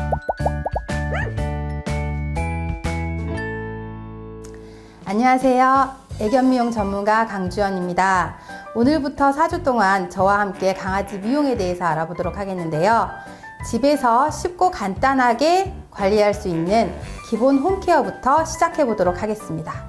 안녕하세요. 애견미용 전문가 강주연입니다. 오늘부터 4주 동안 저와 함께 강아지 미용에 대해서 알아보도록 하겠는데요. 집에서 쉽고 간단하게 관리할 수 있는 기본 홈케어부터 시작해 보도록 하겠습니다.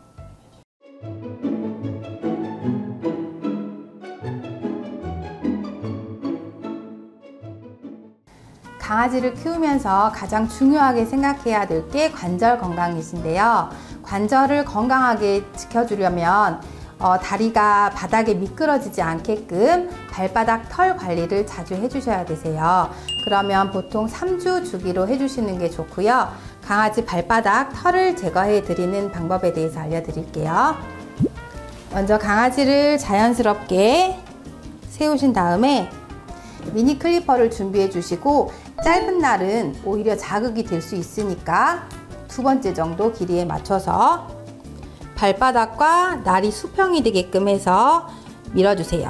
강아지를 키우면서 가장 중요하게 생각해야 될 게 관절 건강이신데요. 관절을 건강하게 지켜주려면 다리가 바닥에 미끄러지지 않게끔 발바닥 털 관리를 자주 해주셔야 되세요. 그러면 보통 3주 주기로 해주시는 게 좋고요. 강아지 발바닥 털을 제거해 드리는 방법에 대해서 알려드릴게요. 먼저 강아지를 자연스럽게 세우신 다음에 미니 클리퍼를 준비해 주시고, 짧은 날은 오히려 자극이 될 수 있으니까 2번째 정도 길이에 맞춰서 발바닥과 날이 수평이 되게끔 해서 밀어주세요.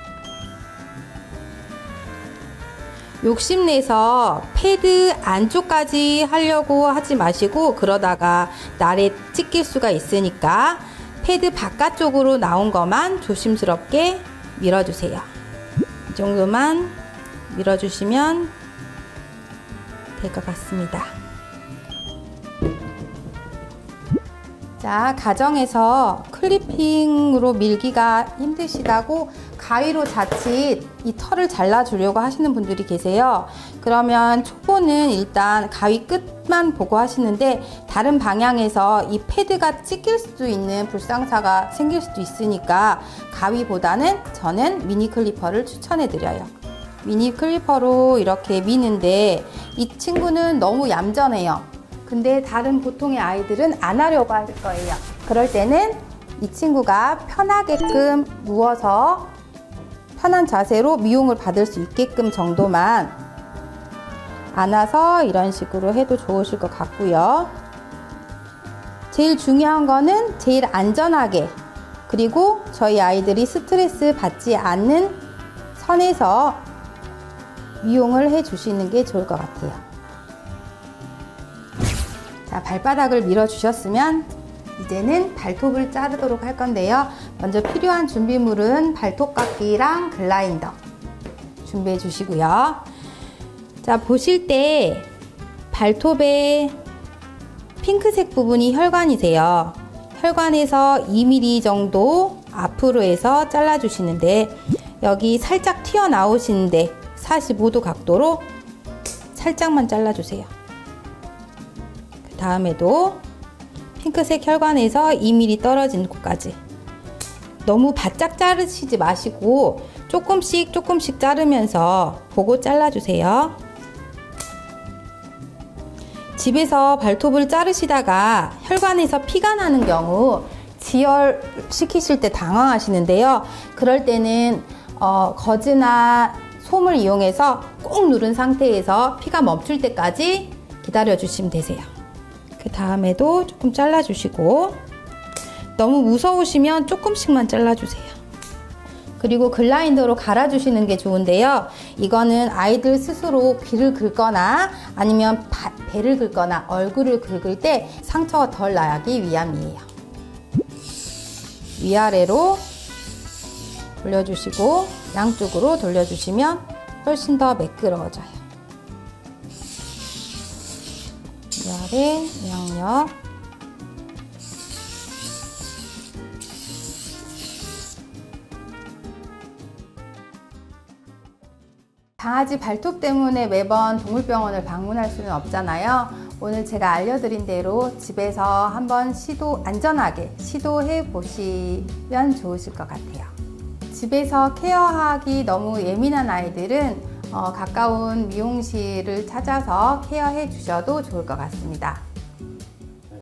욕심내서 패드 안쪽까지 하려고 하지 마시고, 그러다가 날에 찢길 수가 있으니까 패드 바깥쪽으로 나온 것만 조심스럽게 밀어주세요. 이 정도만 밀어주시면 될 것 같습니다. 자, 가정에서 클리핑으로 밀기가 힘드시다고 가위로 자칫 이 털을 잘라주려고 하시는 분들이 계세요. 그러면 초보는 일단 가위 끝만 보고 하시는데, 다른 방향에서 이 패드가 찢길 수도 있는 불상사가 생길 수도 있으니까 가위보다는 저는 미니 클리퍼를 추천해 드려요. 미니 클리퍼로 이렇게 미는데 이 친구는 너무 얌전해요. 근데 다른 보통의 아이들은 안 하려고 할 거예요. 그럴 때는 이 친구가 편하게끔 누워서 편한 자세로 미용을 받을 수 있게끔 정도만 안아서 이런 식으로 해도 좋으실 것 같고요. 제일 중요한 거는 제일 안전하게, 그리고 저희 아이들이 스트레스 받지 않는 선에서 미용을 해 주시는 게 좋을 것 같아요. 자, 발바닥을 밀어 주셨으면 이제는 발톱을 자르도록 할 건데요. 먼저 필요한 준비물은 발톱깎이랑 글라인더 준비해 주시고요. 자, 보실 때 발톱의 핑크색 부분이 혈관이세요. 혈관에서 2mm 정도 앞으로 해서 잘라 주시는데, 여기 살짝 튀어나오시는데 45도 각도로 살짝만 잘라주세요. 그 다음에도 핑크색 혈관에서 2mm 떨어진 곳까지 너무 바짝 자르시지 마시고 조금씩 자르면서 보고 잘라주세요. 집에서 발톱을 자르시다가 혈관에서 피가 나는 경우 지혈시키실 때 당황하시는데요. 그럴 때는 거즈나 솜을 이용해서 꼭 누른 상태에서 피가 멈출 때까지 기다려 주시면 되세요. 그 다음에도 조금 잘라주시고, 너무 무서우시면 조금씩만 잘라주세요. 그리고 글라인더로 갈아주시는 게 좋은데요. 이거는 아이들 스스로 귀를 긁거나 아니면 배를 긁거나 얼굴을 긁을 때 상처가 덜 나기 위함이에요. 위아래로 돌려주시고 양쪽으로 돌려주시면 훨씬 더 매끄러워져요. 위아래, 양옆. 강아지 발톱 때문에 매번 동물병원을 방문할 수는 없잖아요. 오늘 제가 알려드린 대로 집에서 한번 안전하게 시도해 보시면 좋으실 것 같아요. 집에서 케어하기 너무 예민한 아이들은 가까운 미용실을 찾아서 케어해 주셔도 좋을 것 같습니다.